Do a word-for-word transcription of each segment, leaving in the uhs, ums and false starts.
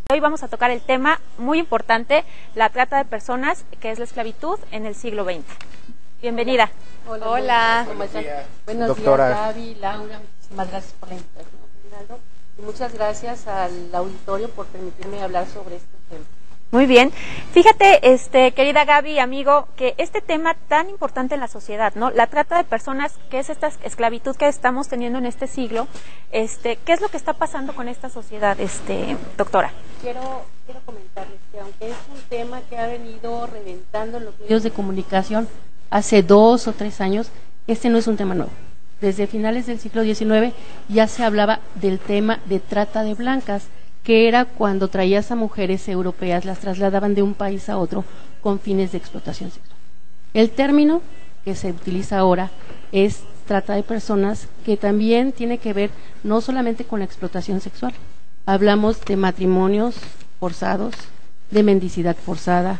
Hoy vamos a tocar el tema muy importante, la trata de personas, que es la esclavitud en el siglo veinte. Bienvenida. Hola. Hola. Buenos días. Buenos Doctora. días, Gaby, Laura, muchísimas gracias por la invitación, Fernando. Y muchas gracias al auditorio por permitirme hablar sobre este tema. Muy bien. Fíjate, este, querida Gaby, amigo, que este tema tan importante en la sociedad, ¿no? La trata de personas, que es esta esclavitud que estamos teniendo en este siglo, este, ¿qué es lo que está pasando con esta sociedad, este, doctora? Quiero, quiero comentarles que aunque es un tema que ha venido reventando en los medios de comunicación hace dos o tres años, este no es un tema nuevo. Desde finales del siglo diecinueve ya se hablaba del tema de trata de blancas, que era cuando traías a mujeres europeas, las trasladaban de un país a otro con fines de explotación sexual. El término que se utiliza ahora es trata de personas, que también tiene que ver no solamente con la explotación sexual. Hablamos de matrimonios forzados, de mendicidad forzada,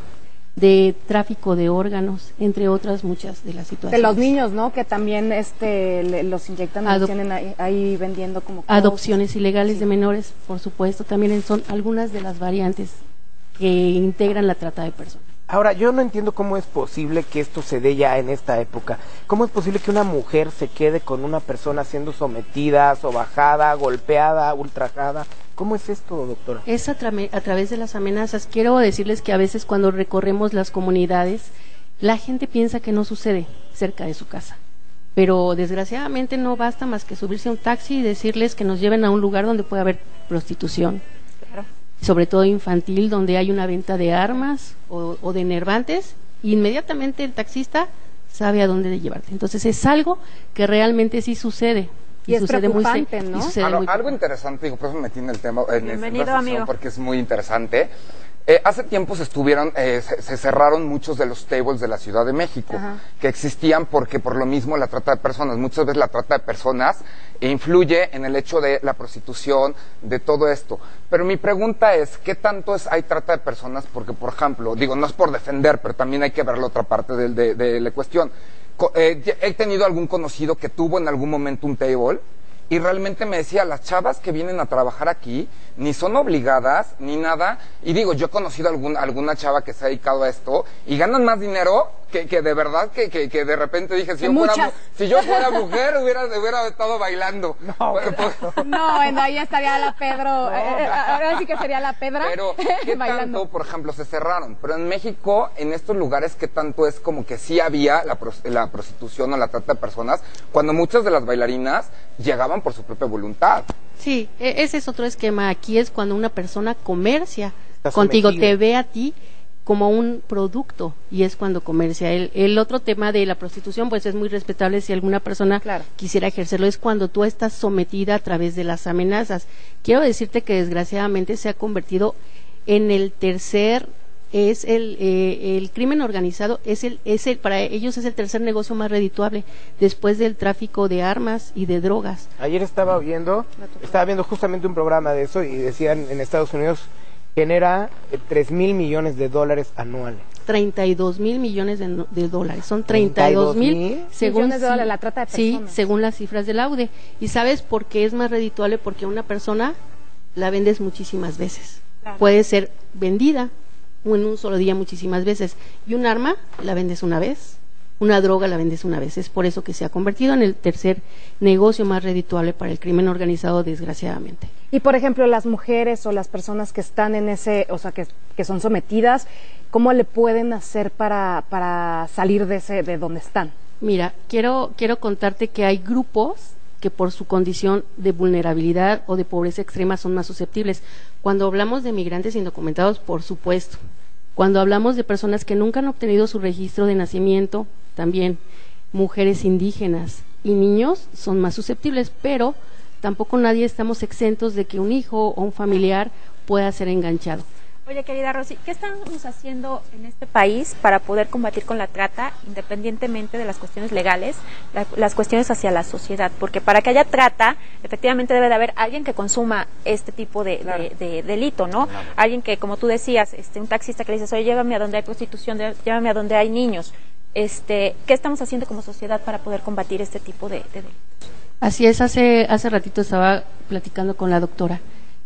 de tráfico de órganos, entre otras muchas de las situaciones. De los niños, ¿no? Que también este le, los inyectan y Adop los tienen ahí, ahí vendiendo como cosas. Adopciones ilegales Sí. de menores, por supuesto, también son algunas de las variantes que integran la trata de personas. Ahora, yo no entiendo cómo es posible que esto se dé ya en esta época. ¿Cómo es posible que una mujer se quede con una persona siendo sometida, sobajada, golpeada, ultrajada? ¿Cómo es esto, doctora? Es a, tra a través de las amenazas. Quiero decirles que a veces cuando recorremos las comunidades, la gente piensa que no sucede cerca de su casa. Pero desgraciadamente no basta más que subirse a un taxi y decirles que nos lleven a un lugar donde puede haber prostitución. Claro. Sobre todo infantil, donde hay una venta de armas o, o de enervantes, inmediatamente el taxista sabe a dónde llevarte. Entonces es algo que realmente sí sucede. Y, y es sucede preocupante, muy, ¿no? y sucede Algo, muy algo interesante, digo, por eso me metí en el tema, en Bienvenido, esta amigo. sección, porque es muy interesante. Eh, hace tiempo se estuvieron, eh, se, se cerraron muchos de los tables de la Ciudad de México, Ajá. que existían porque por lo mismo la trata de personas, muchas veces la trata de personas influye en el hecho de la prostitución, de todo esto. Pero mi pregunta es, ¿qué tanto es, hay trata de personas? Porque, por ejemplo, digo, no es por defender, pero también hay que ver la otra parte de, de, de la cuestión. Co eh, he tenido algún conocido que tuvo en algún momento un table, y realmente me decía, las chavas que vienen a trabajar aquí ni son obligadas ni nada, y digo, yo he conocido algún, alguna chava que se ha dedicado a esto y ganan más dinero que, que de verdad que, que, que de repente dije, si yo, fuera, si yo fuera mujer hubiera, hubiera estado bailando. No, pues, No, bueno, ahí estaría la Pedro, eh, ahora sí que sería la Pedra. pero ¿qué bailando. tanto, por ejemplo, se cerraron? Pero en México, en estos lugares, ¿qué tanto es como que sí había la, la prostitución o la trata de personas, cuando muchas de las bailarinas llegaban por su propia voluntad? Sí, e ese es otro esquema. Aquí es cuando una persona comercia Está contigo, sometida. te ve a ti como un producto, y es cuando comercia. El, el otro tema de la prostitución, pues es muy respetable si alguna persona Claro. quisiera ejercerlo, es cuando tú estás sometida a través de las amenazas. Quiero decirte que desgraciadamente se ha convertido en el tercer, es el, eh, el crimen organizado, es el, es el, para ellos es el tercer negocio más redituable, después del tráfico de armas y de drogas. Ayer estaba viendo, estaba viendo justamente un programa de eso y decían en Estados Unidos genera eh, tres mil millones de dólares anuales. treinta y dos mil millones de, no- de dólares, son treinta y dos mil según Millones de ci- dólares, la trata de sí, personas. según las cifras del AUDE. ¿Y sabes por qué es más redituable? Porque a una persona la vendes muchísimas veces. Claro. Puede ser vendida o en un solo día muchísimas veces. Y un arma la vendes una vez, una droga la vendes una vez. Es por eso que se ha convertido en el tercer negocio más redituable para el crimen organizado, desgraciadamente. Y por ejemplo, las mujeres o las personas que están en ese, o sea, que, que son sometidas, ¿cómo le pueden hacer para, para salir de ese, de donde están? Mira, quiero, quiero contarte que hay grupos que por su condición de vulnerabilidad o de pobreza extrema son más susceptibles. Cuando hablamos de migrantes indocumentados, por supuesto. Cuando hablamos de personas que nunca han obtenido su registro de nacimiento, también mujeres indígenas y niños son más susceptibles, pero tampoco nadie estamos exentos de que un hijo o un familiar pueda ser enganchado. Oye, querida Rosy, ¿qué estamos haciendo en este país para poder combatir con la trata, independientemente de las cuestiones legales, la, las cuestiones hacia la sociedad? Porque para que haya trata, efectivamente debe de haber alguien que consuma este tipo de, Claro. de, de delito, ¿no? Claro. Alguien que, como tú decías, este, un taxista que le dices, oye, llévame a donde hay prostitución, llévame a donde hay niños. Este, ¿qué estamos haciendo como sociedad para poder combatir este tipo de, de delitos? Así es, hace, hace ratito estaba platicando con la doctora.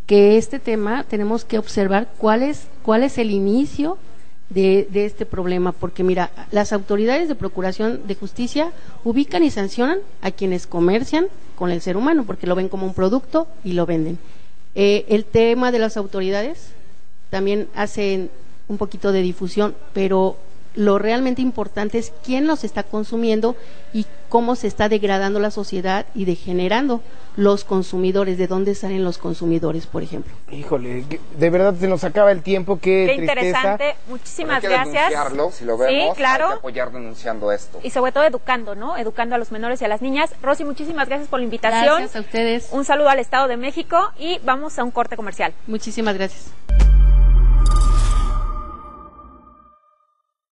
que este tema tenemos que observar cuál es, cuál es el inicio de, de este problema, porque mira, las autoridades de procuración de justicia ubican y sancionan a quienes comercian con el ser humano, porque lo ven como un producto y lo venden. Eh, el tema de las autoridades también hacen un poquito de difusión, pero lo realmente importante es quién los está consumiendo y cómo se está degradando la sociedad y degenerando los consumidores, de dónde salen los consumidores, por ejemplo. Híjole, de verdad se nos acaba el tiempo, qué, Qué tristeza. interesante, muchísimas Pero hay que gracias. denunciarlo, si lo vemos, sí, claro. hay que apoyar denunciando esto. Y sobre todo educando, ¿no? Educando a los menores y a las niñas. Rosy, muchísimas gracias por la invitación. Gracias a ustedes. Un saludo al Estado de México y vamos a un corte comercial. Muchísimas gracias.